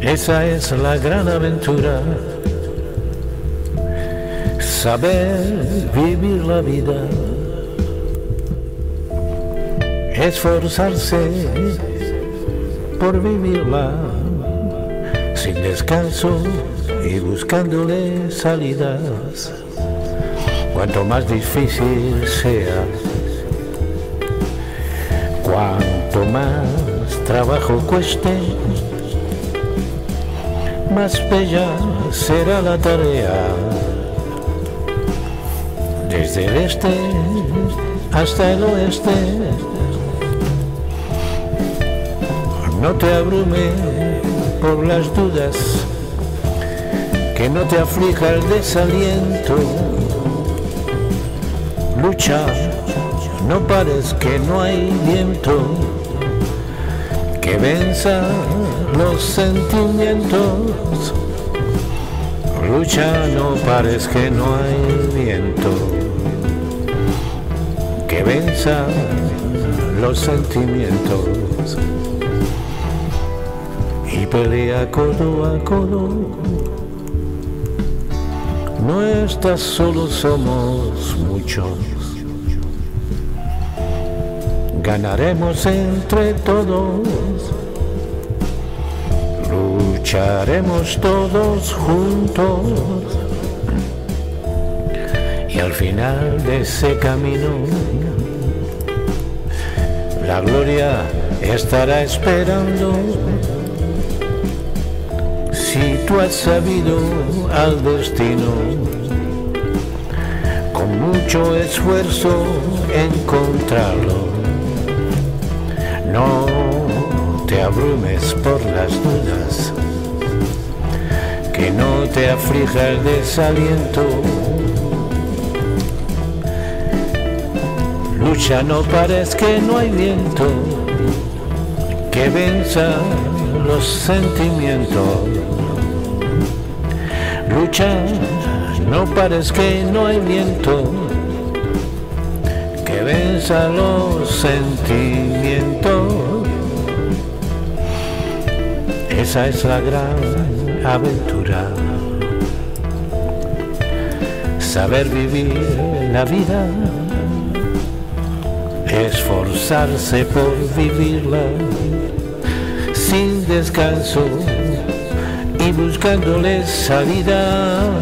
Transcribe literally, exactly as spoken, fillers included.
Esa es la gran aventura, saber vivir la vida, esforzarse por vivirla, sin descanso y buscándole salidas, cuanto más difícil sea, cuanto más trabajo cueste, más bella será la tarea. Desde el este hasta el oeste, no te abrume por las dudas, que no te aflija el desaliento. Lucha, no pares que no hay viento que venza los sentimientos. Lucha, no pares que no hay viento que venza los sentimientos. Y pelea codo a codo, no estás solo, somos muchos. Ganaremos entre todos, lucharemos todos juntos, y al final de ese camino la gloria estará esperando. Si tú has sabido al destino con mucho esfuerzo encontrarlo, no te abrumes por las dudas, que no te aflija el desaliento. Lucha, no pares que no hay viento que venza los sentimientos. Lucha, no pares que no hay viento que venza los sentimientos. Esa es la gran aventura, saber vivir la vida, esforzarse por vivirla, sin descanso y buscándole salida.